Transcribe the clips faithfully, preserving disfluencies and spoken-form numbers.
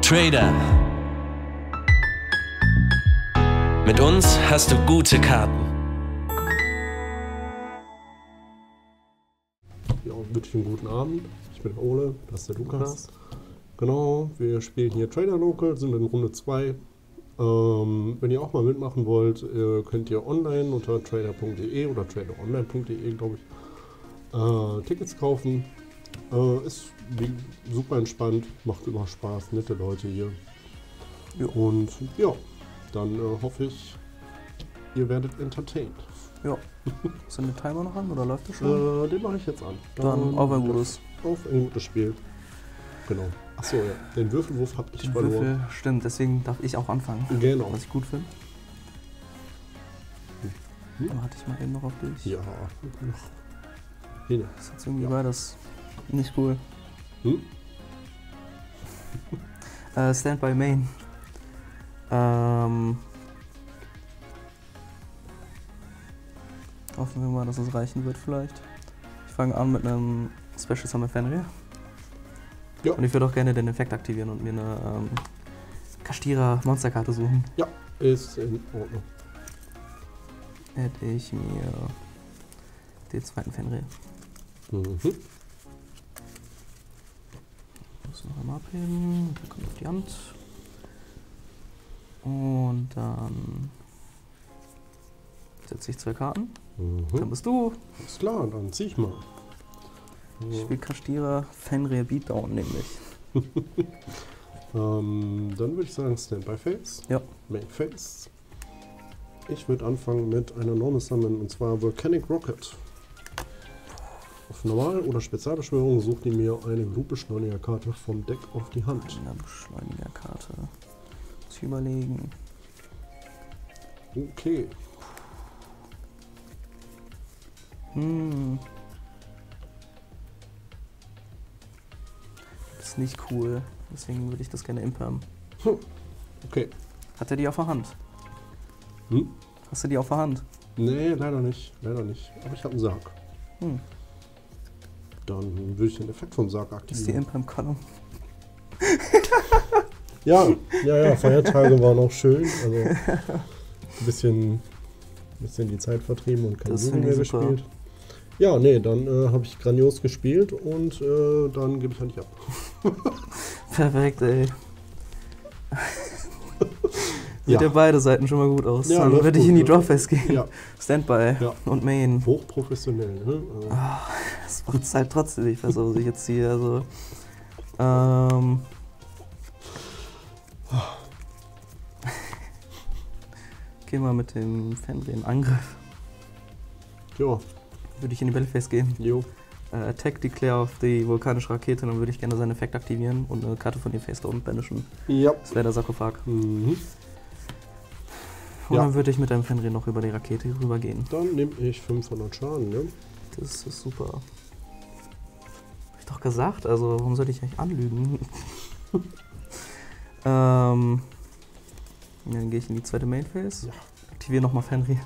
Trader. Mit uns hast du gute Karten. Ja, wirklich einen guten Abend. Ich bin Ole, das ist der Lukas. Genau, wir spielen hier Trader Local, sind in Runde zwei. Ähm, wenn ihr auch mal mitmachen wollt, äh, könnt ihr online unter trader punkt de oder trader online punkt de, glaube ich, äh, Tickets kaufen. Äh, ist wie, super entspannt, macht immer Spaß, nette Leute hier. Ja. Und ja, dann äh, hoffe ich, ihr werdet entertained. Ja. Ist denn der Timer noch an oder läuft das schon? Äh, den mache ich jetzt an. Dann, dann auf ein gutes. Auf ein gutes Spiel. Genau. Achso, ja. Den Würfelwurf habe ich den verloren. Würfel, stimmt, deswegen darf ich auch anfangen. Genau. Was ich gut finde. Hm? Dann hatte ich mal eben noch auf dich. Ja. Hin. Das ist jetzt irgendwie ja. beides nicht cool. Hm? äh, Stand by Main. Ähm. Hoffen wir mal, dass es reichen wird vielleicht. Ich fange an mit einem Special Summon Fenrir. Ja. Und ich würde auch gerne den Effekt aktivieren und mir eine ähm, Kashtira Monsterkarte suchen. Ja, ist in Ordnung. Hätte ich mir den zweiten Fenrir. Mhm. Muss noch einmal abheben. Dann kommt auf die Hand. Und dann setze ich zwei Karten. Mhm. Dann bist du. Ist klar, dann zieh ich mal. Ich spiele Kashtira Fenrir Beatdown nämlich. ähm, dann würde ich sagen Standby Phase. Ja. Main Phase. Ich würde anfangen mit einer Normal Summon und zwar Volcanic Rocket. Auf Normal- oder Spezialbeschwörung sucht ihr mir eine Blutbeschleuniger-Karte vom Deck auf die Hand. Eine Beschleuniger-Karte. Muss ich überlegen. Okay. Hm. Das ist nicht cool. Deswegen würde ich das gerne impern. Hm. Okay. Hat er die auf der Hand? Hm? Hast du die auf der Hand? Nee, leider nicht. Leider nicht. Aber ich habe einen Sarg. Hm. Dann würde ich den Effekt vom Sarg aktivieren. Das ist die Imperm-Column. Ja, ja, ja, Feiertage waren auch schön. Also ein bisschen, bisschen die Zeit vertrieben und kein Judo mehr gespielt. Ja, nee, dann äh, habe ich grandios gespielt und äh, dann gebe ich halt nicht ab. Perfekt, ey. Sieht ja. ja beide Seiten schon mal gut aus. Ja, dann würde ich in die Drawfest gehen. Ja. Standby ja. und Main. Hochprofessionell, ne? Also. Oh, das macht es halt trotzdem nicht besser, was ich jetzt ziehe. Also, ähm. Geh mal mit dem Fenrir in Angriff. Ja. Würde ich in die Battleface gehen. Jo. Uh, Attack Declare auf die vulkanische Rakete, dann würde ich gerne seinen Effekt aktivieren und eine Karte von ihr Face Down banishen. Ja. Das wäre der Sarkophag. Mhm. Und ja. dann würde ich mit einem Fenrir noch über die Rakete rübergehen. Dann nehme ich fünfhundert Schaden, ne? Das ist super. Hab ich doch gesagt, also warum sollte ich eigentlich anlügen? ähm, dann gehe ich in die zweite Mainphase. Ja. Aktiviere nochmal Fenrir.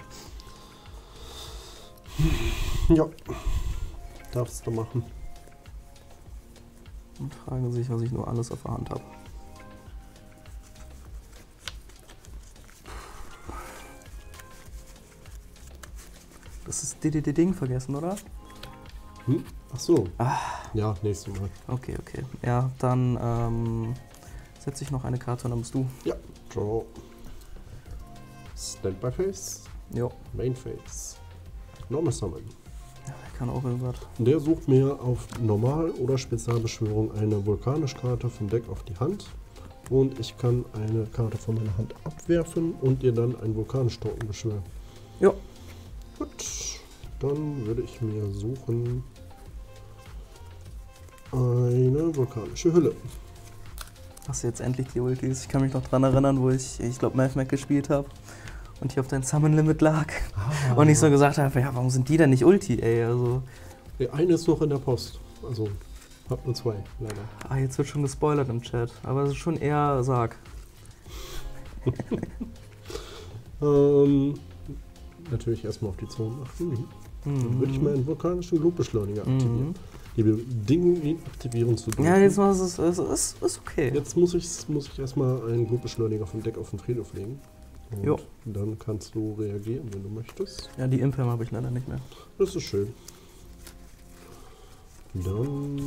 Ja. Darfst du machen. Und fragen sich, was ich nur alles auf der Hand habe. Das ist D D D-Ding vergessen, oder? Hm? Ach so. Ah. Ja, nächstes Mal. Okay, okay. Ja, dann ähm, setze ich noch eine Karte und dann bist du. Ja. Draw. Standby Phase. Jo. Main Phase. Normal Summon. Ja, der kann auch irgendwas. Der sucht mir auf Normal- oder Spezialbeschwörung eine vulkanische Karte vom Deck auf die Hand. Und ich kann eine Karte von meiner Hand abwerfen und ihr dann einen vulkanisch-Token beschwören. Ja. Gut. Dann würde ich mir suchen eine vulkanische Hülle. Hast du jetzt endlich die Ultis? Ich kann mich noch dran erinnern, wo ich, ich glaube, Mathmac gespielt habe und hier auf dein Summon Limit lag. Ah. Und ich so gesagt habe, ja, warum sind die denn nicht Ulti, ey? Also, der eine ist noch in der Post. Also, hab nur zwei, leider. Ah, jetzt wird schon gespoilert im Chat. Aber es ist schon eher Sarg. ähm, natürlich erstmal auf die Zone achten. Mhm. Dann würde ich mal einen vulkanischen Blutbeschleuniger aktivieren. Mhm. die Bedingungen aktivieren zu dürfen. Ja, jetzt mal ist es ist, ist, ist okay. Jetzt muss ich, muss ich erstmal einen Blutbeschleuniger vom Deck auf den Friedhof legen. Und Jo. dann kannst du reagieren, wenn du möchtest. Ja, die Impem habe ich leider nicht mehr. Das ist schön. Dann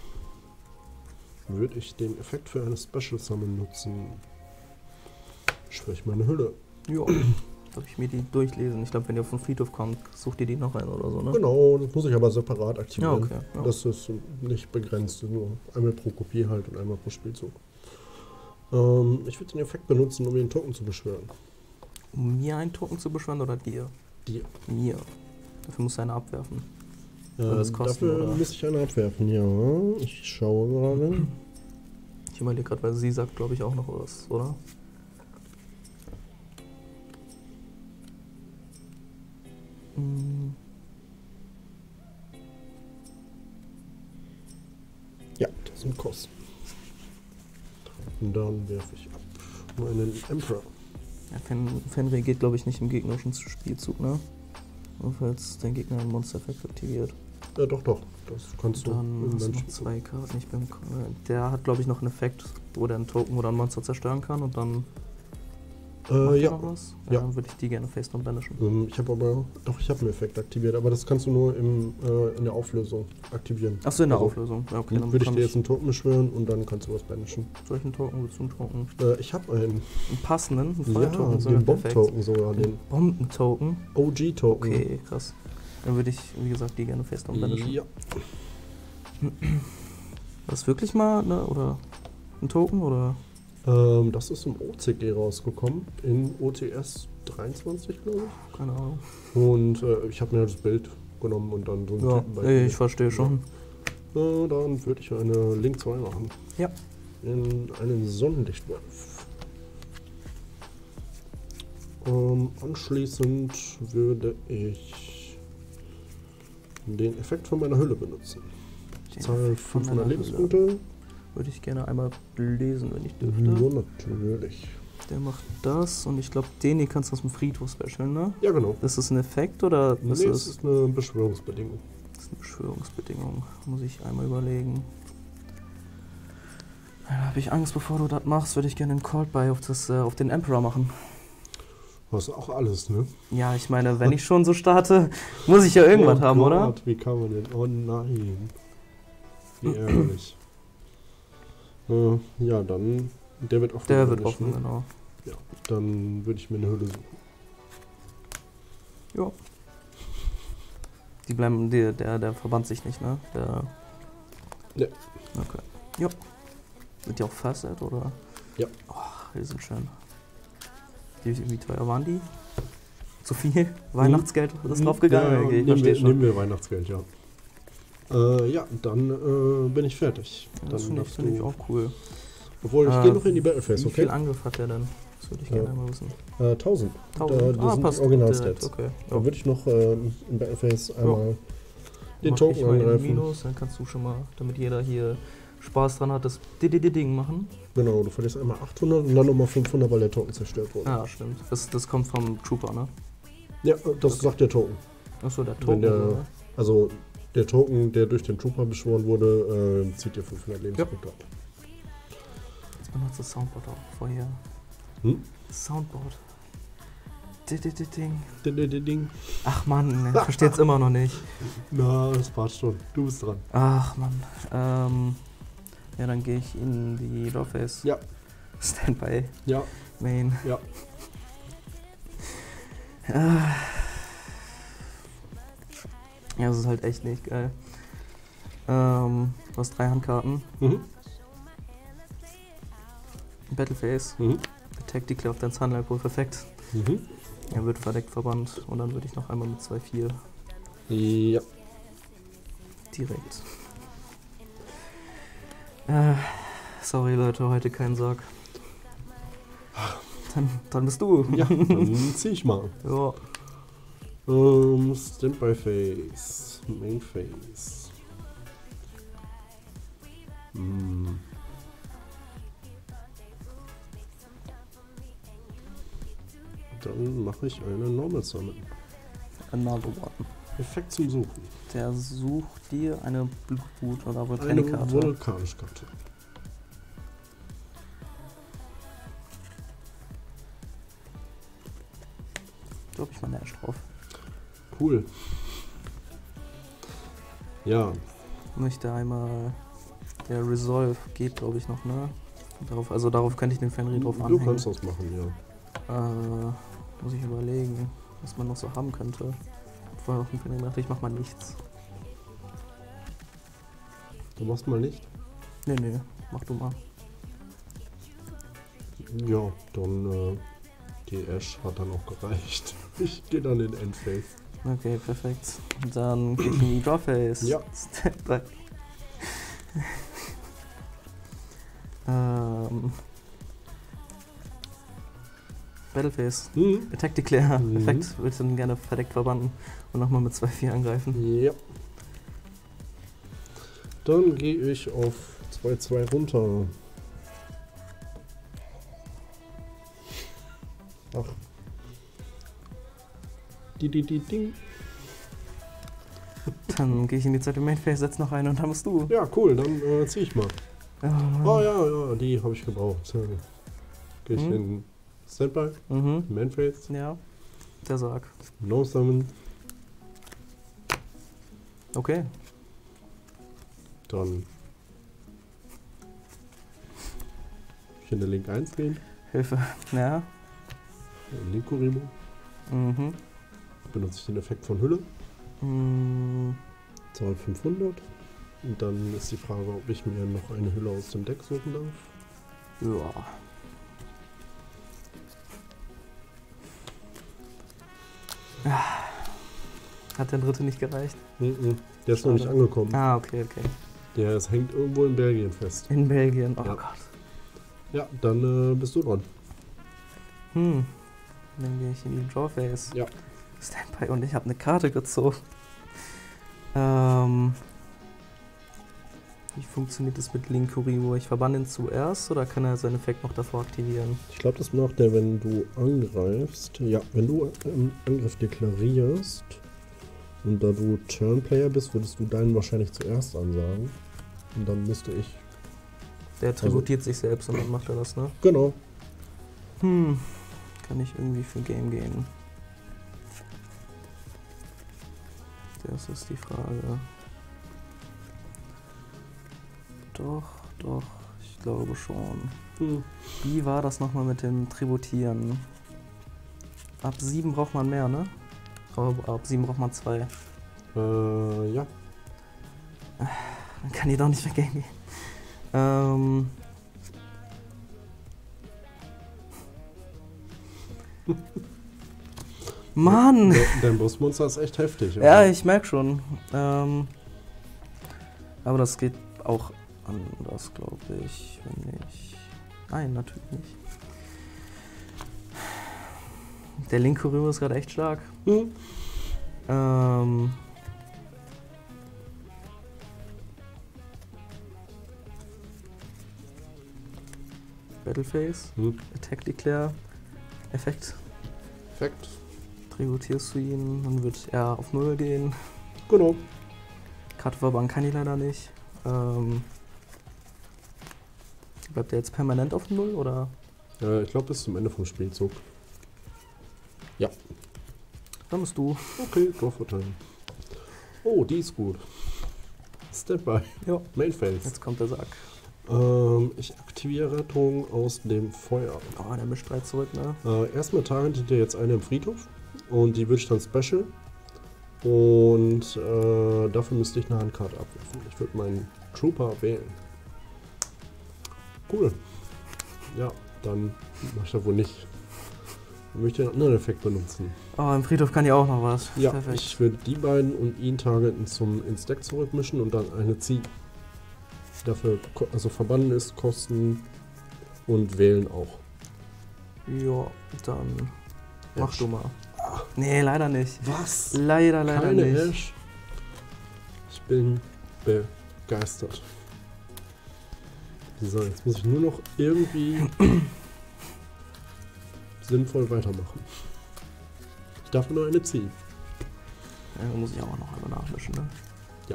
würde ich den Effekt für eine Special Summon nutzen. Sprich meine Hülle. Jo. Darf ich mir die durchlesen? Ich glaube, wenn ihr auf den Friedhof kommt, sucht ihr die noch ein oder so, ne? Genau, das muss ich aber separat aktivieren. Ja, okay. Ja. Das ist nicht begrenzt, nur einmal pro Kopie halt und einmal pro Spielzug. Ähm, ich würde den Effekt benutzen, um den Token zu beschwören. Um mir einen Token zu beschwören oder dir? Dir. Mir. Dafür musst du eine abwerfen. Äh, das kosten, dafür oder? muss ich eine abwerfen, ja. Ich schaue gerade. Ich überlege gerade, weil sie sagt, glaube ich, auch noch was, oder? Hm. Ja, das sind Kosten. Und dann werfe ich ab meinen Emperor. Ja, Fen Fenrir geht, glaube ich, nicht im gegnerischen Spielzug, ne? Nur falls dein Gegner einen Monster-Effekt aktiviert. Ja, doch, doch. Das kannst du Dann im hast du noch Menschen. zwei Karten. Ich bin, der hat, glaube ich, noch einen Effekt, wo der einen Token oder ein Monster zerstören kann und dann macht Äh, der ja. noch was. Ja, Ja. Dann würde ich die gerne face-down banishen. Ähm, ich habe aber. Doch, ich habe einen Effekt aktiviert, aber das kannst du nur im, äh, in der Auflösung aktivieren. Achso, in der Also, Auflösung. Ja, okay, dann Würde ich kann dir jetzt einen Token beschwören und dann kannst du was banishen. solchen Token, willst du einen Token? Äh, ich habe einen. Einen passenden, einen Ja, Feuertoken sogar. den Perfekt. Bomb-Token sogar, den Bombentoken. O G-Token. Okay, krass. Dann würde ich, wie gesagt, die gerne face-down banishen. Ja. Das wirklich mal, ne? Oder ein Token oder? Ähm, das ist im O C G rausgekommen, in O T S dreiundzwanzig, glaube ich. Keine Ahnung. Und äh, ich habe mir das Bild genommen und dann so einen Ja, Typen bei ey, ich verstehe schon. Äh, dann würde ich eine Link zwei machen. Ja. In einen Sonnenlichtwolf. Ähm, anschließend würde ich den Effekt von meiner Hülle benutzen. Ich Den zahle Effekt von fünfhundert deiner Lebenspunkte. Würde ich gerne einmal lesen, wenn ich dürfte. Ja, natürlich. Der macht das und ich glaube, den hier kannst du aus dem Friedhof specialen, ne? Ja, genau. Ist das ein Effekt oder Nee, ist es das, ist eine Beschwörungsbedingung. das ist eine Beschwörungsbedingung? Muss ich einmal überlegen. Da habe ich Angst, bevor du das machst, würde ich gerne einen Cold Buy auf, das, äh, auf den Emperor machen. Was auch alles, ne? Ja, ich meine, wenn ich schon so starte, muss ich ja irgendwas oh haben, Gott, oder? Wie kann man denn? Oh nein. Wie ärgerlich. äh, ja, dann. Der wird offen. Der oder wird nicht, offen, ne? genau. Ja, dann würde ich mir eine Hülle suchen. Ja. Die bleiben, der, der, der verbannt sich nicht, ne? Der. Ne. Okay. Ja. Sind die auch Facet oder? Ja. Oh, die sind schön. Wie, wie teuer waren die? Zu viel? Weihnachtsgeld ist draufgegangen? Ja, Okay, ich nehmen, verstehe wir, schon. nehmen wir Weihnachtsgeld, ja. Äh, ja, dann äh, bin ich fertig. Ja, das dann finde ich, darfst find ich du- auch cool. Obwohl, ich Äh, gehe noch in die Battleface, Wie okay? viel Angriff hat der denn? Das würde ich gerne Ja. einmal wissen. Äh, tausend. tausend. Da, das ah, sind passt. die Original-Stats. direkt, Okay. Dann würde ich noch äh, in Battleface einmal den Mach Token ich mal in angreifen. Minus, dann kannst du schon mal, damit jeder hier Spaß dran hat, das Ding machen. Genau, du verlierst einmal achthundert und dann nochmal fünfhundert, weil der Token zerstört wurde. Ja, stimmt. Das, das kommt vom Trooper, ne? Ja, das sagt der Token. Achso, der Wenn Token. der- oder? Also der Token, der durch den Trooper beschworen wurde, äh, zieht dir fünfhundert Lebenspunkte ab. Jetzt benutzt das Soundboard auch vorher. Hm? Soundboard. Di- di- di- Ding. Ding, ding, ding, ding. Ach Mann, ich versteh's immer noch nicht. Na, das passt schon. Du bist dran. Ach Mann. Ähm, ja, dann gehe ich in die Doorface. Ja. Standby. Ja, Main. ja. Ah. Ja, das ist halt echt nicht geil. Ähm, du hast drei Handkarten. Mhm. Battleface. Mhm. Attack Declare auf dein Sunlight Wolf. Perfekt. Mhm. Er wird verdeckt verbannt. Und dann würde ich noch einmal mit zwei vier Ja. direkt. Äh, sorry Leute, heute kein Sarg. Dann, dann bist du. Ja, dann zieh ich mal. Ja. Ähm, Standby Phase. Main Phase. Hm. Dann mache ich eine Normal Summon. Another one. Effekt zum Suchen. Der sucht dir eine Blutboot oder Eine Vulkanikarte. vulkanische Karte. Da hab ich mal Nash drauf. Cool. Ja, Möchte einmal. Der Resolve geht, glaube ich, noch, ne? Darauf, also darauf könnte ich den Fenrir drauf du anhängen. kannst das machen, ja. Äh, muss ich überlegen, was man noch so haben könnte. Vorher noch ein Fenrir dachte ich, mach mal nichts. Du machst mal nicht? Nee, nee, mach du mal. Ja, dann äh, die Ash hat dann auch gereicht. Ich gehe dann in Endphase. Okay, perfekt. Und dann geht in die Drawface. Ja. Step ähm. Battleface. Mhm. Attack Declare. Mhm. Perfekt. Würde dann gerne verdeckt verbannen und nochmal mit zwei vier angreifen. Ja. Dann gehe ich auf zwei zwei runter. Ach. Die, die, die, ding. Dann gehe ich in die zweite Mainphase, setz noch eine und dann musst du. Ja, cool, dann äh, ziehe ich mal. Ja. Oh ja, ja, die habe ich gebraucht. Gehe ich Mhm. in Standby, Mhm. Manphase, Ja. Der Sarg. No Summon, Okay. dann ich in der Link eins gehen, Hilfe. Ja. Link Kuribo, Mhm. benutze ich den Effekt von Hülle, Mhm. Zahl fünfhundert. Und dann ist die Frage, ob ich mir noch eine Hülle aus dem Deck suchen darf. Ja. Hat der dritte nicht gereicht? Mhm. Der ist noch nicht Schade. angekommen. Ah, okay, okay. Der ist, hängt irgendwo in Belgien fest. In Belgien. Oh Ja. Gott. Ja, dann äh, bist du dran. Hm. Dann gehe ich in die Drawface. Ja. Standby und ich habe eine Karte gezogen. Ähm. Wie funktioniert das mit Link Kuribo? Ich verbanne ihn zuerst oder kann er seinen Effekt noch davor aktivieren? Ich glaube, das macht der, wenn du angreifst. Ja, wenn du einen Angriff deklarierst und da du Turnplayer bist, würdest du deinen wahrscheinlich zuerst ansagen. Und dann müsste ich. Der tributiert sich selbst und dann macht er das, ne? Genau. Hm. Kann ich irgendwie für Game gehen? Das ist die Frage. Doch, doch, ich glaube schon. Hm. Wie war das nochmal mit dem Tributieren? Ab sieben braucht man mehr, ne? Aber ab sieben braucht man zwei. Äh, ja. Dann kann die doch nicht mehr Game gehen. Ähm. Mann! De dein Bossmonster ist echt heftig. Ja, oder? ich merke schon. Ähm, aber das geht auch anders, glaube ich, wenn ich... Nein, natürlich nicht. Der linke Kuribo ist gerade echt stark. Hm. Ähm... Battleface, Hm. Attack Declare, Effekt. Perfekt. Tributierst du ihn, dann wird er auf null gehen. Genau. Karte verbannen kann ich leider nicht. Ähm, bleibt der jetzt permanent auf null oder? Äh, ich glaube, bis zum Ende vom Spielzug. Ja. Dann bist du. Okay, Dorfverteilen. Oh, die ist gut. Standby. Ja. Mainphase. Jetzt kommt der Sack. Ähm, ich aktiviere Rettung aus dem Feuer. Oh, der mischt drei zurück, ne? Äh, erstmal targetet ihr jetzt eine im Friedhof und die würde ich dann special. Und äh, dafür müsste ich eine Handkarte abwerfen. Ich würde meinen Trooper wählen. Cool. Ja, dann mache ich das wohl nicht. Ich möchte einen anderen Effekt benutzen. Oh, im Friedhof kann ja auch noch was. Ja, Perfekt. ich würde die beiden und ihn targeten zum ins Deck zurückmischen und dann eine ziehen. Dafür, ko- also verbannen ist, kosten und wählen auch. Ja, dann mach Ash. du mal. Nee, leider nicht. Was? Leider, leider Keine nicht. Ash? Ich bin begeistert. So, jetzt muss ich nur noch irgendwie sinnvoll weitermachen. Ich darf nur eine ziehen. Ja, muss ich auch noch einmal nachmischen, ne? Ja.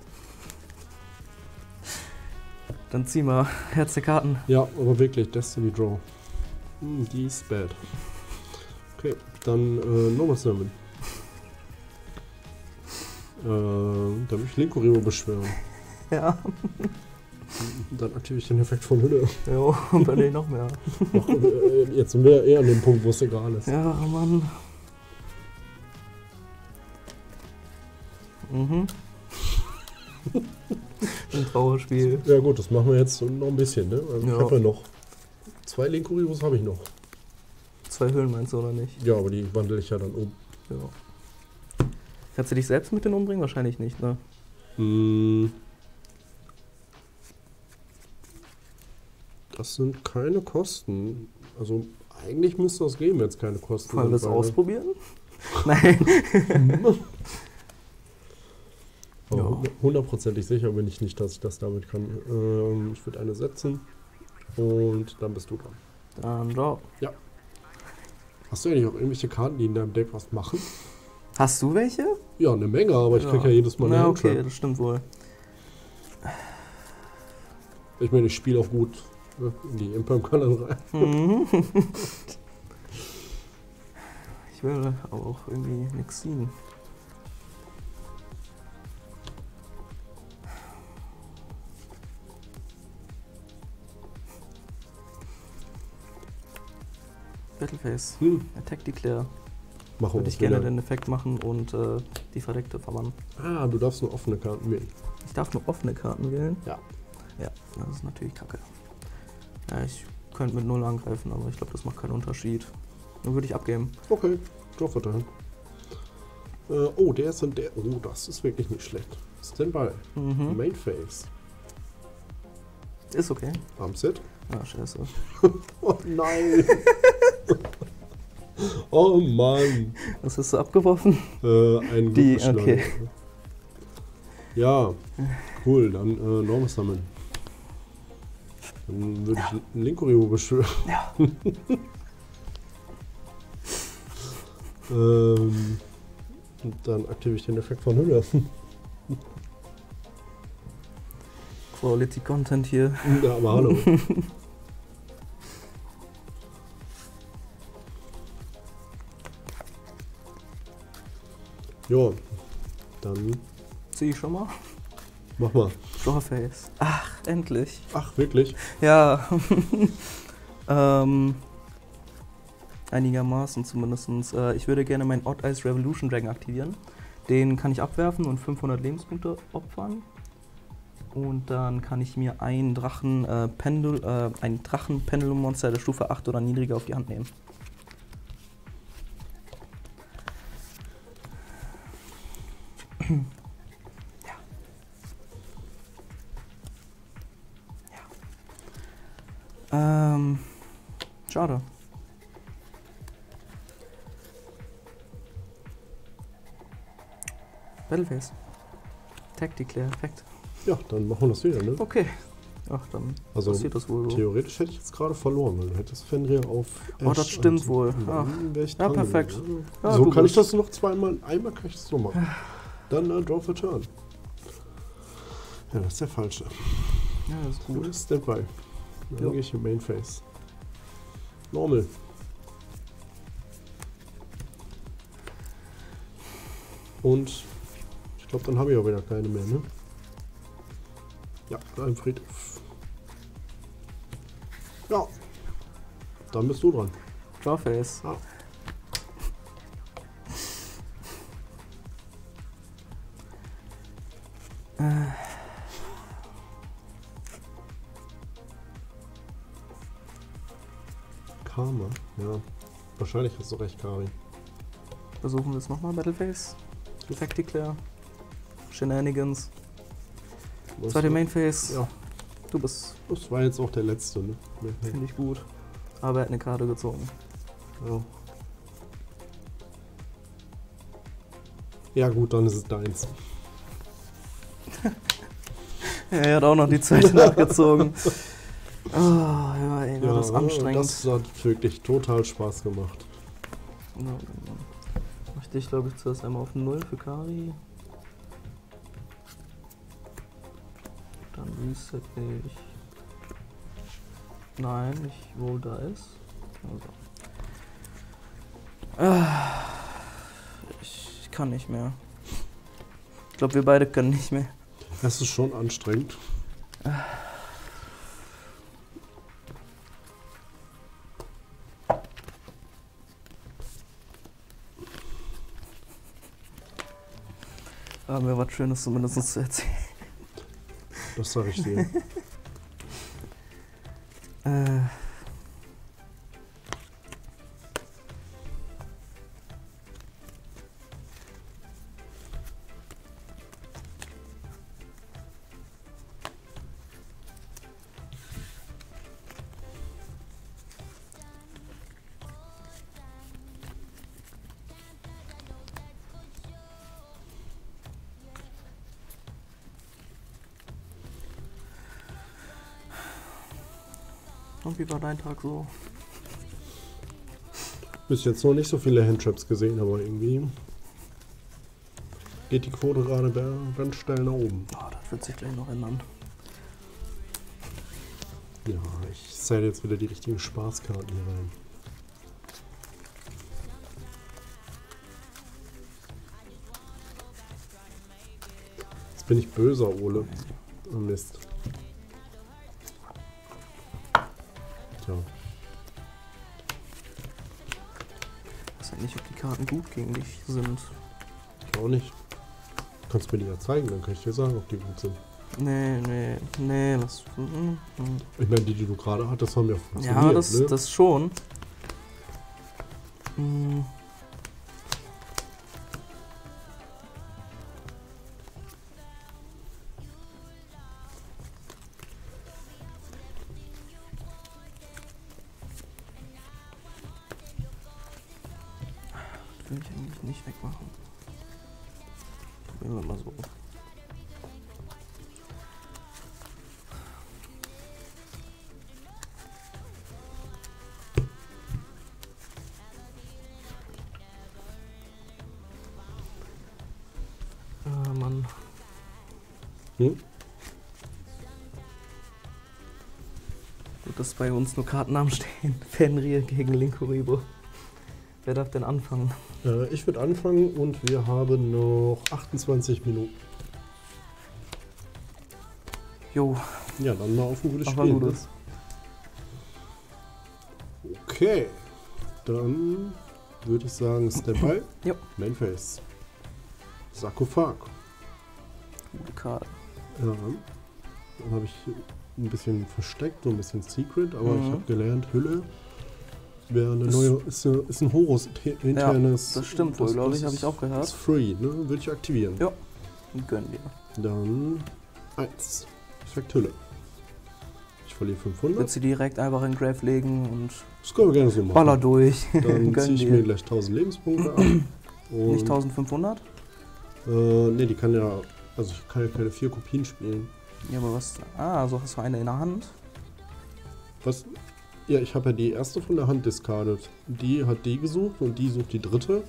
Dann zieh mal Herz der Karten. Ja, aber wirklich, Destiny Draw. Hm, die ist bad. Okay, dann äh, nochmal Sermon. Äh, da will ich Linkorimo beschwören. Ja. Dann aktiviere ich den Effekt von Hülle. Jo, und dann nicht noch mehr. Ach, äh, jetzt sind wir eher an dem Punkt, wo es egal ist. Ja, Mann. Mhm. Ein Trauerspiel. Ja gut, das machen wir jetzt noch ein bisschen, ne? Also Ja. Ich habe ja noch. Zwei Linkorimos habe ich noch. Zwei Höhlen meinst du, oder nicht? Ja, aber die wandle ich ja dann um. Ja. Kannst du dich selbst mit denen umbringen? Wahrscheinlich nicht, ne? Hm. Das sind keine Kosten. Also eigentlich müsste das geben, jetzt keine Kosten. Wollen wir es weil- ausprobieren? Nein. Aber Ja. hundertprozentig sicher bin ich nicht, dass ich das damit kann. Ähm, ich würde eine setzen und dann bist du dran. Dann draw. Hast du eigentlich auch irgendwelche Karten, die in deinem Deck was machen? Hast du welche? Ja, eine Menge, aber ich krieg ja jedes Mal eine Na, Handtrap. okay, das stimmt wohl. Ich meine, ich spiele auch gut, ne, in die Imperm-Karten rein. Mhm. Ich will aber auch irgendwie nichts ziehen. Battleface. Hm, Attack Declare. mach Würde uns ich gerne wieder. den Effekt machen und äh, die Verdeckte verbannen. Ah, du darfst nur offene Karten wählen. Ich darf nur offene Karten wählen. Ja. Ja, das ist natürlich kacke. Ja, ich könnte mit null angreifen, aber ich glaube, das macht keinen Unterschied. Dann würde ich abgeben. Okay, Draw-Verteilen. Äh, oh, der ist und der. Oh, das ist wirklich nicht schlecht. Standby. Mhm. Main Phase. Ist okay. Armset. Ja, scheiße. Oh nein. Oh Mann. Was hast du abgeworfen? Äh, ein Die, Luftbeschleuniger. okay. Ja, cool. Dann äh, Normal Summon. Dann würde ich einen Linkorimo beschwören. Ja. ähm, und dann aktiviere ich den Effekt von Hülle. Quality Content hier. Ja, aber hallo. Ja, dann Zieh ich schon mal. mach mal. Drawface. Ach, endlich. Ach, wirklich? Ja. ähm, einigermaßen zumindest. Äh, ich würde gerne meinen Odd Eyes Revolution Dragon aktivieren. Den kann ich abwerfen und fünfhundert Lebenspunkte opfern. Und dann kann ich mir ein Drachen äh, Pendul, äh, ein Drachen Pendulum Monster der Stufe acht oder niedriger auf die Hand nehmen. Ja. Ähm, schade. Battleface. Tag Declare, perfekt. Ja, dann machen wir das wieder, ne? Okay. Ach, dann Also passiert das wohl so. theoretisch hätte ich jetzt gerade verloren, weil du hättest Fenrir auf Oh, das Ash stimmt und- wohl. und Ach. dann wär ich Ja, dran perfekt. gewesen. Ja, so du kann ich bist- das noch zweimal, einmal kann ich das so machen. Dann äh, Draw for Turn. Ja, das ist der falsche. Ja, das ist Gut, gut. Standby. Dann Jo. gehe ich in Main Phase. Normal. Und ich glaube, dann habe ich auch wieder keine mehr, ne? Ja, ein Friedhof. Ja. Dann bist du dran. Drawface. Ja. Äh. Karma, ja. Wahrscheinlich hast du recht, Kari. Versuchen wir es nochmal, Battleface. Effect Declare. Shenanigans. Was- Zweite Mainface. Ja, Du bist, das war jetzt auch der letzte, ne? finde ich gut. Aber er hat eine Karte gezogen. Ja. Ja gut, dann ist es deins. Ja, er hat auch noch die zweite nachgezogen. Oh, ja, ey, war Ja, das anstrengend. das hat wirklich total Spaß gemacht. Ja, dann mach ich dich, glaube ich, zuerst einmal auf null für Kari. Dann reset ich. Nein, nicht wo da ist. Also. Ah, ich kann nicht mehr. Ich glaube, wir beide können nicht mehr. Das ist schon anstrengend. Ah. Haben wir was Schönes zumindest zu erzählen. Das sage ich dir. äh. Und wie war dein Tag so? Bis jetzt noch nicht so viele Handtraps gesehen, aber irgendwie geht die Quote gerade ganz steil nach oben. Oh, das wird sich gleich noch ändern. Ja, ich zeige jetzt wieder die richtigen Spaßkarten hier rein. Jetzt bin ich böser, Ole. Oh Mist. Tja. Ich weiß ja nicht, ob die Karten gut gegen dich sind. Ich auch nicht. Kannst mir die ja zeigen, dann kann ich dir sagen, ob die gut sind. Nee, nee, nee, das. Mm, mm. Ich meine, die, die du gerade hattest, haben ja funktioniert. Ja, das, ne? das schon. Mm. Das will ich eigentlich nicht wegmachen. Probieren wir mal so. Ah, Mann. Hm? Gut, dass bei uns nur Kartennamen stehen. Fenrir gegen Linkuribo. Wer darf denn anfangen? Äh, ich würde anfangen und wir haben noch achtundzwanzig Minuten. Jo, Ja, dann mal auf ein gutes auf Spiel. ein Ne? gutes. Okay, dann würde ich sagen, Step-by. Jo. Mainface. Sarkophag. Gute Karte. Ja, dann habe ich ein bisschen versteckt, so ein bisschen Secret, aber Mhm. ich habe gelernt, Hülle wäre eine Ist- neue, ist, eine, ist ein Horus internes. das stimmt wohl, glaube ich, habe ich auch gehört. Ist free, ne? Würde ich aktivieren. Ja. Gönn dir. Dann eins. Effekt Hülle. Ich verliere fünfhundert. Willst du direkt einfach in Grave legen und Das können wir gerne so machen. baller durch. Dann Gönn ziehe ich dir. mir gleich tausend Lebenspunkte ab. Und, Nicht eintausendfünfhundert? Äh, ne, die kann ja, also ich kann ja keine vier Kopien spielen. Ja, aber was? Ah, so hast du eine in der Hand. Was? Ja, ich habe ja die erste von der Hand discardet. Die hat die gesucht und die sucht die dritte.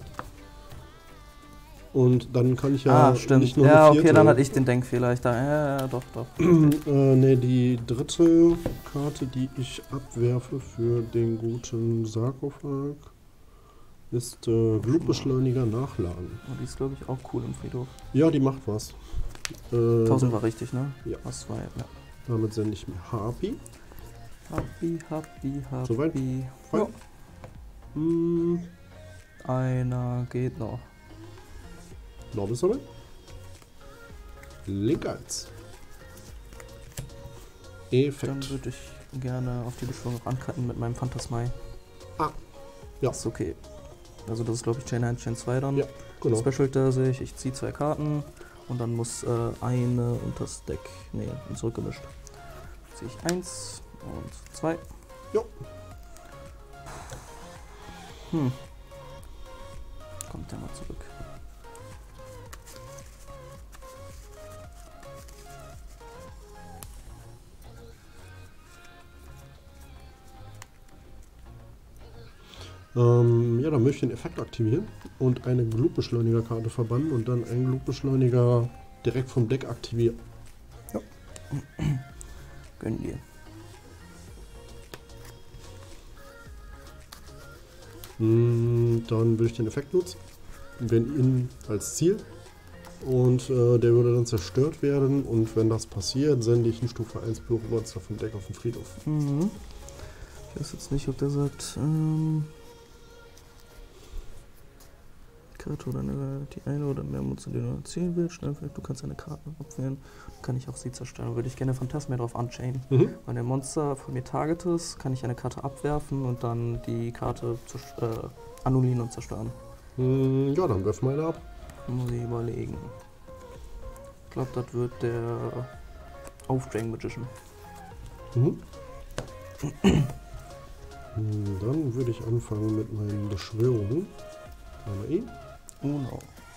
Und dann kann ich ja ah, stimmt. nicht nur Ja, eine vierte. okay, dann hatte ich den Denkfehler. Ich dachte, ja, ja, doch, doch. äh, ne, die dritte Karte, die ich abwerfe für den guten Sarkophag, ist äh, Blutbeschleuniger nachladen. Oh, die ist, glaube ich, auch cool im Friedhof. Ja, die macht was. Äh, tausend war richtig, ne? Ja. Was war, ja. Damit sende ich mir Harpy. Happy, happy, happy. Soweit? Ja. Ja. Hm, Einer geht noch. Norbelsommel. Link eins. Dann Effekt. würde ich gerne auf die Beschwörung noch ancutten mit meinem Phantasmai. Ah, ja. Ist okay. Also das ist, glaube ich, Chain eins, Chain zwei dann. Ja, genau. Special da sehe ich, ich ziehe zwei Karten und dann muss äh, eine unter das Deck, nee, zurückgemischt. Ziehe ich eins und zwei. Jo. Hm. Kommt der mal zurück. Ähm, ja, dann möchte ich den Effekt aktivieren und eine Glutbeschleuniger-Karte verbannen und dann einen Glutbeschleuniger direkt vom Deck aktivieren. Ja. Gönn dir. Mm, Dann würde ich den Effekt nutzen, wenn ihn als Ziel und äh, der würde dann zerstört werden und wenn das passiert, sende ich ein Stufe eins Pyromonster vom Deck auf den Friedhof. Mhm. Ich weiß jetzt nicht, ob der sagt, ähm, Karte oder eine, die eine oder mehr Monster, die du erzielen willst, schnell, du kannst eine Karte abwehren, kann ich auch sie zerstören. Würde ich gerne Phantasma drauf unchainen. Mhm. Wenn der Monster von mir targetet, kann ich eine Karte abwerfen und dann die Karte äh, annullieren und zerstören. Mm, Ja, dann werfen wir eine ab. Muss ich überlegen. Ich glaube, das wird der Aufdrang Magician. Mhm. Mm, Dann würde ich anfangen mit meinen Beschwörungen. Einmal ihn. Uno.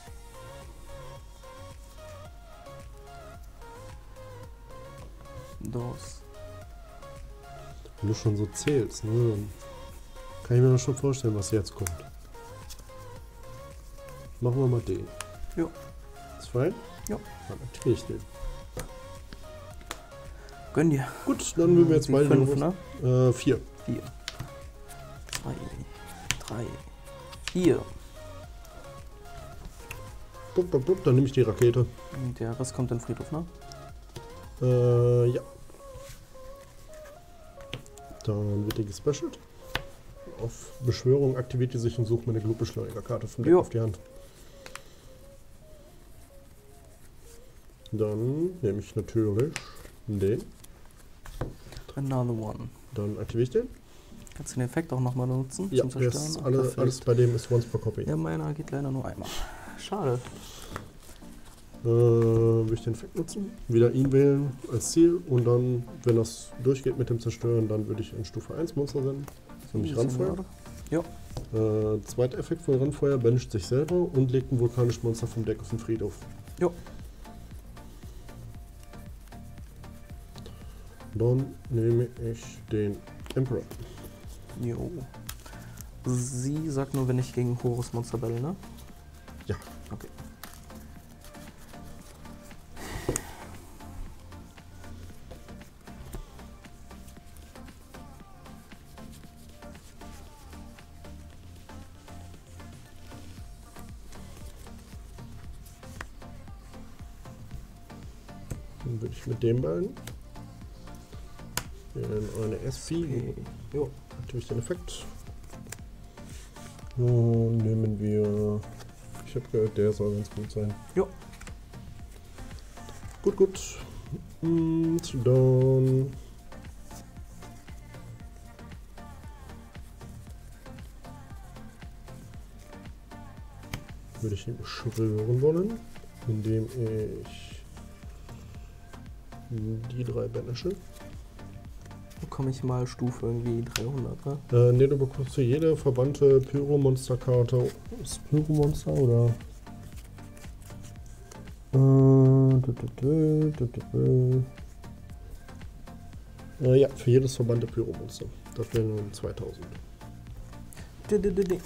Dos. Wenn du schon so zählst, ne, dann kann ich mir das schon vorstellen, was jetzt kommt. Machen wir mal den. Ja. Zwei? Ja. Dann aktiviere ich den. Gönn dir. Gut, dann würden wir jetzt Die beide fünf, los. ne? Äh, vier. Vier. Zwei. Drei. Vier. Bup, bup, bup, dann nehme ich die Rakete. Und der Rest kommt in den Friedhof, ne? Äh, ja. Dann wird die gespecialt. Auf Beschwörung aktiviert die sich und sucht mir eine Glutbeschleuniger-Karte vom Deck Jo. auf die Hand. Dann nehme ich natürlich den. Another one. Dann aktiviere ich den. Kannst du den Effekt auch nochmal nutzen? Ja, zum der Zerstören? ist Ah, alle, perfekt. alles bei dem ist once per copy. Ja, meiner geht leider nur einmal. Schade. Äh, will ich den Effekt nutzen, wieder ihn wählen als Ziel und dann, wenn das durchgeht mit dem Zerstören, dann würde ich ein Stufe eins Monster senden. Das ist nämlich Randfeuer. Ja. Äh, zweiter Effekt von Randfeuer, banisht sich selber und legt ein vulkanisches Monster vom Deck auf den Friedhof. Ja. Dann nehme ich den Emperor. Jo. Sie sagt nur, wenn ich gegen Horus Monster battle, ne? Ja. Okay. Dann würde ich mit dem beiden in eine S P. Okay. Jo, natürlich den Effekt. Und nehmen wir. Ich habe gehört, der soll ganz gut sein. Jo. Gut, gut. Und dann. Würde ich ihn beschwören wollen, indem ich die drei banische. Bekomme ich mal Stufe irgendwie dreihundert, ne? Äh, ne, du bekommst für jede verbannte Pyromonster-Karte. Ist Pyromonster oder? Äh, du, du, du, du, du, du. Äh, ja, für jedes verbannte Pyromonster. Das wären nun zweitausend. D -d -d -d.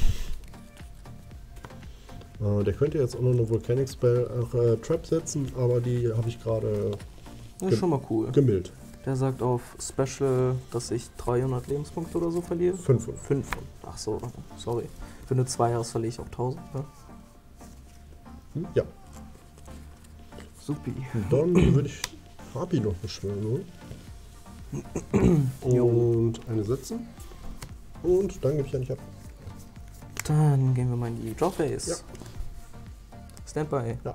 Äh, der könnte jetzt auch noch eine Volcanic Spell äh, Trap setzen, aber die habe ich gerade Das ist schon mal cool. gemillt. Der sagt auf Special, dass ich dreihundert Lebenspunkte oder so verliere. fünf. fünf. Ach so, sorry. Wenn du zwei hast, verliere ich auch tausend, ne? Hm? Ja. Supi. Und dann würde ich Harpy noch beschwören. Jo. Und eine setzen. Und dann gebe ich ja nicht ab. Dann gehen wir mal in die Drawbase. Ja. Standby. Ja.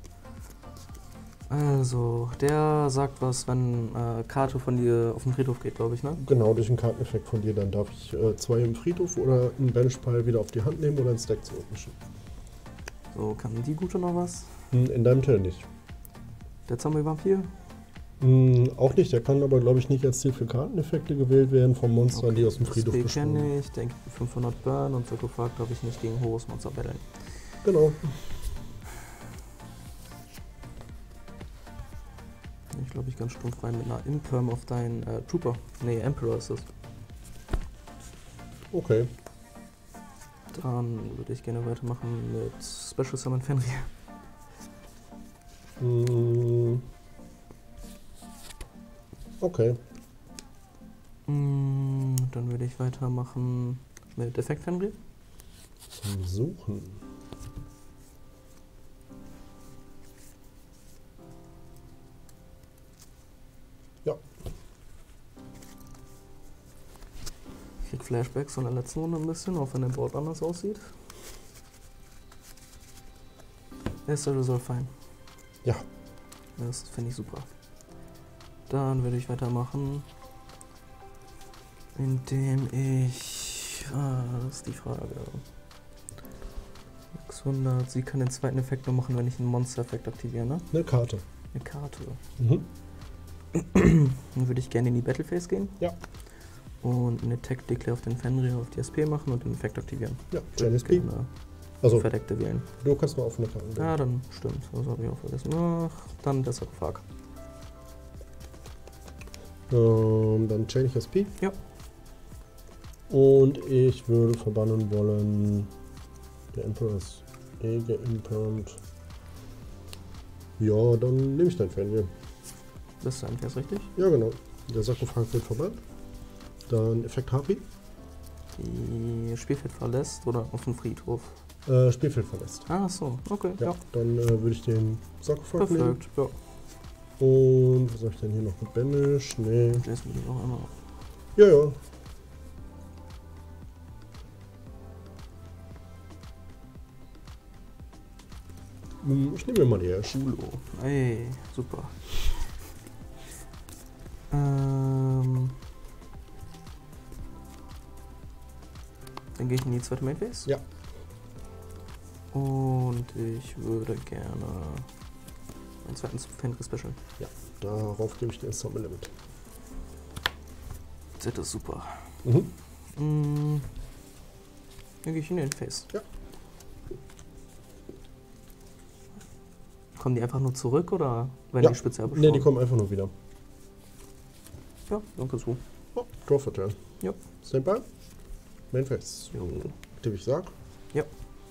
Also, der sagt was, wenn äh, Karte von dir auf den Friedhof geht, glaube ich, ne? Genau, durch einen Karteneffekt von dir, dann darf ich äh, zwei im Friedhof oder einen Banish-Pile wieder auf die Hand nehmen oder ins Deck zurückmischen. So, kann die Gute noch was? Hm, In deinem Teil nicht. Der Zombie-Vampir? Hm, auch nicht, der kann aber, glaube ich, nicht als Ziel für Karteneffekte gewählt werden von Monstern, die aus dem Friedhof Den beschwören. kenne ich, denke fünfhundert Burn und so gefragt, ob ich nicht gegen hohes Monster battlen. Genau. Ich glaube, ich kann stumpf rein mit einer Imperm auf deinen äh, Trooper. Nee, Emperor ist es. Okay. Dann würde ich gerne weitermachen mit Special Summon Fenrir. Mm. Okay. Mm, dann würde ich weitermachen mit Effekt Fenrir. Zum Suchen. Ja. Ich krieg Flashbacks von der letzten Runde ein bisschen, auch wenn der Board anders aussieht. Ist der Resolve fein? Ja. Das finde ich super. Dann würde ich weitermachen, indem ich... Ah, das ist die Frage. sechshundert. Sie kann den zweiten Effekt nur machen, wenn ich einen Monster-Effekt aktiviere, ne? Eine Karte. Eine Karte. Mhm. Dann würde ich gerne in die Battleface gehen. Ja. Und eine Attack Declare auf den Fenrir auf die S P machen und den Effekt aktivieren. Ja, Würde S P. gerne Also, Verdeckte wählen. du kannst nur offene Karten wählen. Ja, dann stimmt. Das habe ich auch vergessen. Ach, dann der Sarkophag. Ähm, dann chain ich S P. Ja. Und ich würde verbannen wollen der Emperor's Ege Imperant. Ja, dann nehme ich dein Fenrir. Das ist eigentlich richtig. Ja, genau. Der Sarkophag wird verbannt. Dann Effekt Harpy. Die Spielfeld verlässt oder auf den Friedhof. Äh, Spielfeld verlässt. Ah, so, okay. Ja, Ja, dann äh, würde ich den Sarkophag nehmen. perfekt. Ja. Und was soll ich denn hier noch mit Banish? Nee. Das will ich auch einmal. Ja, ja. Hm, Ich nehme mir mal die Ash. Schulo. Ey, super. Ähm. Dann gehe ich in die zweite Main Phase. Ja. Und ich würde gerne einen zweiten Fenrir Special. Ja, darauf gebe ich den Summon Limit. Das ist super. Mhm. Mm, dann gehe ich in den Face. Ja. Kommen die einfach nur zurück oder werden Ja. die speziell Ne, beschworen? die kommen einfach nur wieder. Ja, danke so. Oh, Draw for Turn. Ja. Standby. Main Phase. Jo. Aktiv ich sag. Ja.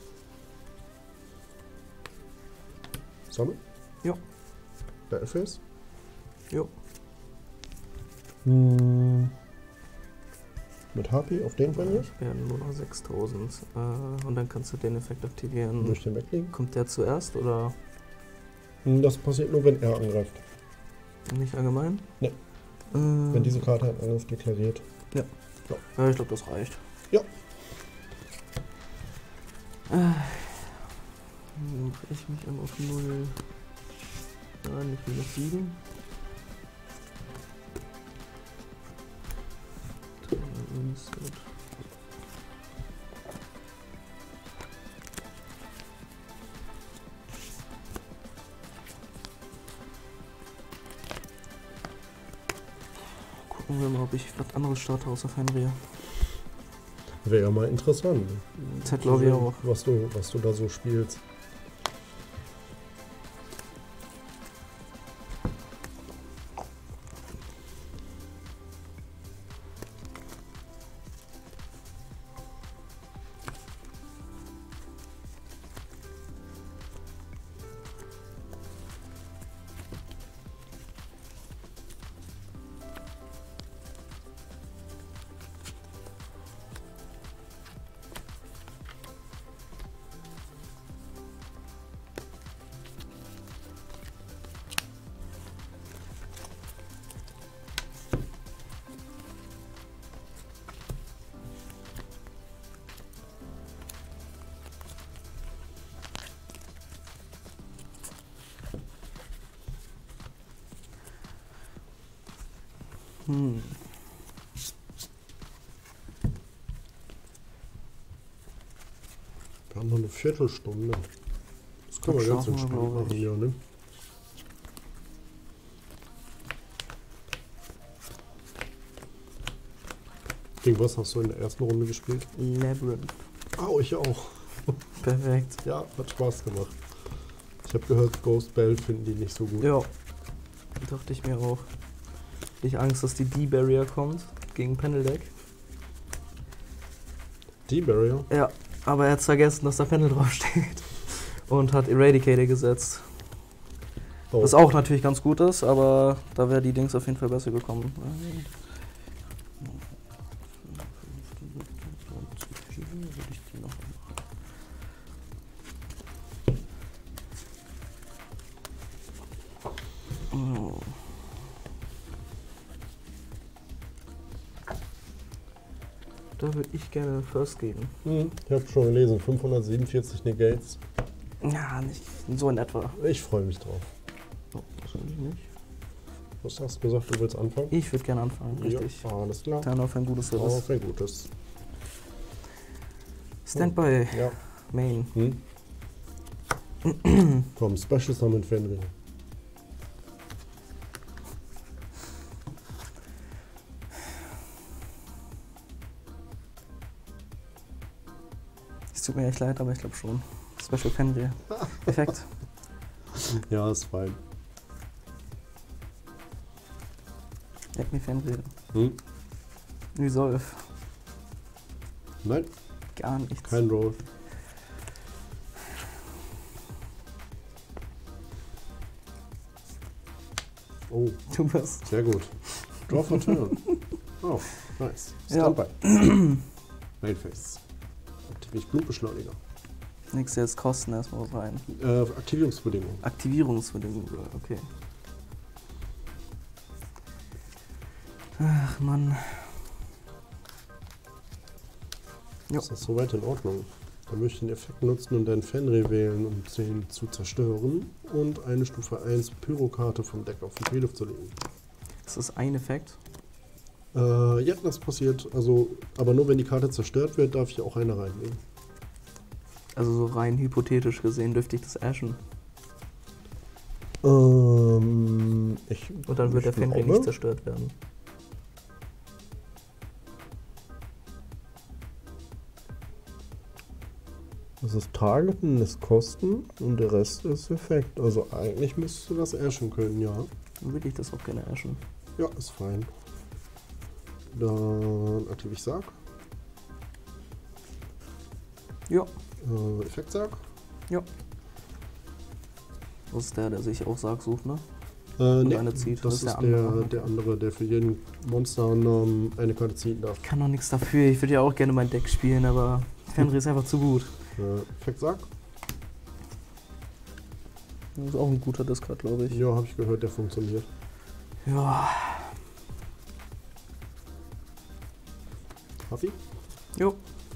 Summon. Ja. Battle Phase. Jo. Hm. Mit Harpy auf den Fenrir. Ich werden nur noch sechstausend. Äh, und dann kannst du den Effekt aktivieren. Durch den weglegen. Kommt der zuerst oder Hm, Das passiert nur, wenn er angreift. nicht allgemein? Nee. Äh, Wenn diese Karte einen Angriff deklariert. Ja, ich glaube, das reicht. Ja. Äh, dann drehe ich mich an auf null. Nein, nicht minus sieben. Gucken wir mal, ob ich was anderes starte außer Fenrir. Wäre ja mal interessant. Das glaube ich auch. Was du, was du da so spielst. Hm. Wir haben noch eine Viertelstunde. Das können wir Das ganz schaffen wir, entspannt glaub machen, ich. ja, ne? Gegen was hast du in der ersten Runde gespielt? Labyrinth. Au, ich auch. Perfekt. Ja, hat Spaß gemacht. Ich habe gehört, Ghost Bell finden die nicht so gut. Ja, dachte ich mir auch. Ich Angst, dass die D-Barrier kommt gegen Panel Deck. Die Barrier? Ja, Aber er hat vergessen, dass da Pendel draufsteht. Und hat Eradicator gesetzt. Oh. Was auch natürlich ganz gut ist, aber da wäre die Dings auf jeden Fall besser gekommen. Oh. Da würde ich gerne First geben. Hm, ich habe schon gelesen, fünfhundertsiebenundvierzig Negates. Ja, nicht so in etwa. Ich freue mich drauf. Oh, das will ich nicht. Was hast du gesagt, du willst anfangen? Ich würde gerne anfangen, richtig. Ja, alles klar. Dann auf ein gutes Service. Auf ein gutes. Standby, Ja. Main. Hm? Komm, Special Summon Fenrir. Es tut mir echt leid, aber ich glaube schon. Special Fenrir. Perfekt. Ja, ist fein. Leck mir Fenrir. Hm? Resolve. Nein, Gar nichts. kein Roll. Oh, Du bist. sehr gut. Draw for turn. Oh, nice. Ja. Standby. Mailface. Aktiviere ich Blutbeschleuniger. Nix, jetzt Kosten erstmal was rein. Äh, Aktivierungsbedingungen. Aktivierungsbedingungen, okay. Ach Mann. Jo. Ist das soweit in Ordnung? Dann möchte ich den Effekt nutzen und deinen Fenrir wählen, um den zu zerstören und eine Stufe eins Pyrokarte vom Deck auf den Friedhof zu legen. Ist das ein Effekt? Äh, ja, das passiert. Also, aber nur wenn die Karte zerstört wird, darf ich auch eine reinlegen. Also so rein hypothetisch gesehen dürfte ich das ashen. Ähm, ich. Und dann wird ich der Fenrir glaube- nicht zerstört werden. Das ist Targeten, ist Kosten und der Rest ist Effekt. Also eigentlich müsstest du das ashen können, ja. Dann würde ich das auch gerne ashen. Ja, ist fein. Dann aktiviere ich Sarg. Ja. Äh, Effektsarg. Ja. Das ist der, der sich auch Sarg sucht, ne? Äh, nee, eine zieht. das, ist der, andere. der andere, der für jeden Monster ähm, eine Karte ziehen darf. Ich kann doch nichts dafür. Ich würde ja auch gerne mein Deck spielen, aber Fenrir ist einfach zu gut. Äh, Effektsarg. Das ist auch ein guter Discard, glaube ich. Ja, habe ich gehört, der funktioniert. Ja. Huffy. Jo.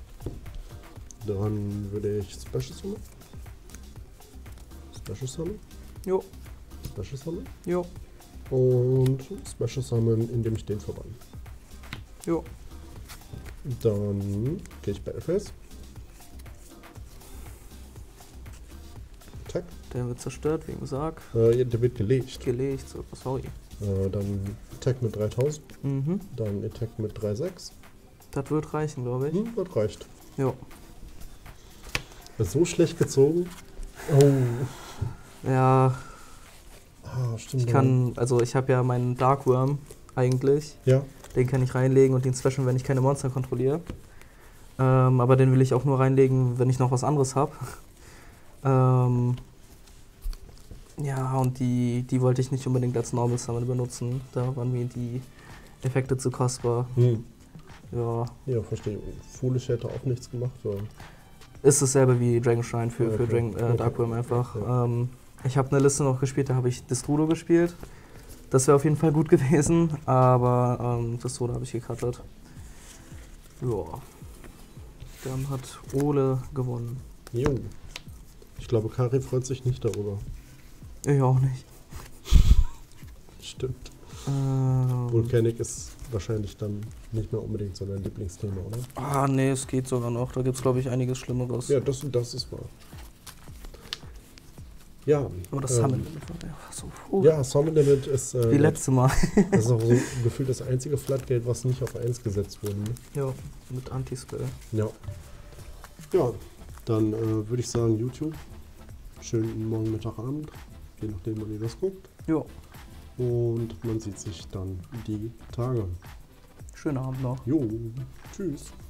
Dann würde ich Special Summon. Special Summon. Jo. Special Summon. Jo. Und Special Summon, indem ich den verbanne. Jo. Dann gehe ich Battleface. Attack. Der wird zerstört wegen Sarg. Äh, der wird gelegt. Gelegt, so, sorry. Äh, dann Attack mit dreitausend. Mhm. Dann Attack mit drei Komma sechs. Das wird reichen, glaube ich. Hm, das reicht. Jo. Das ist so schlecht gezogen. Oh. Ja, Ah, stimmt. ich kann, also ich habe ja meinen Darkworm eigentlich. Ja. Den kann ich reinlegen und den specialen, wenn ich keine Monster kontrolliere. Ähm, aber den will ich auch nur reinlegen, wenn ich noch was anderes habe. Ähm, ja, und die, die wollte ich nicht unbedingt als Normal Summon benutzen. Da waren mir die Effekte zu kostbar. Hm. Ja, Ja, verstehe. Foolish hätte auch nichts gemacht. Oder? ist dasselbe wie Dragon Shrine für, für Okay. Dragon, äh, Okay. Darkworm einfach. Ja. Ähm, ich habe eine Liste noch gespielt, da habe ich Destrudo gespielt. Das wäre auf jeden Fall gut gewesen, aber ähm, Destrudo habe ich gecuttet. Ja. Dann hat Ole gewonnen. Jo. Ich glaube, Kari freut sich nicht darüber. Ich auch nicht. Stimmt. Ähm, Volcanic ist wahrscheinlich dann nicht mehr unbedingt so dein Lieblingsthema, oder? ah, nee, es geht sogar noch. Da gibt es, glaube ich, einiges Schlimmeres. Ja, das, das ist wahr. Ja. Aber das ähm, Summon Limit war einfach so. Uh, Ja, Summon Limit ist, äh, wie letztes Mal. das ist auch so gefühlt das einzige Floodgate, was nicht auf eins gesetzt wurde. Ne? Ja, mit Anti-Spell. Ja. Ja, dann äh, würde ich sagen, YouTube. Schönen Morgen, Mittag, Abend. Je nachdem, wann ihr das guckt. Ja, Und man sieht sich dann die Tage. schönen Abend noch. Jo, tschüss.